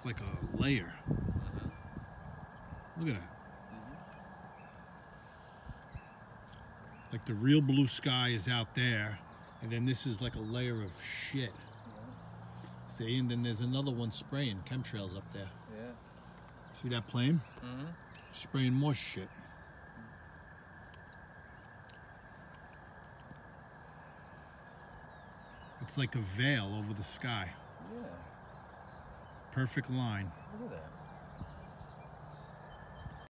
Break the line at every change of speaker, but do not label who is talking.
It's like a layer. Look at that. Like the real blue sky is out there, and then this is like a layer of shit. See, and then there's another one spraying chemtrails up there.
Yeah.
See that plane? Spraying more shit. It's like a veil over the sky.
Yeah.
Perfect line.
Look at that.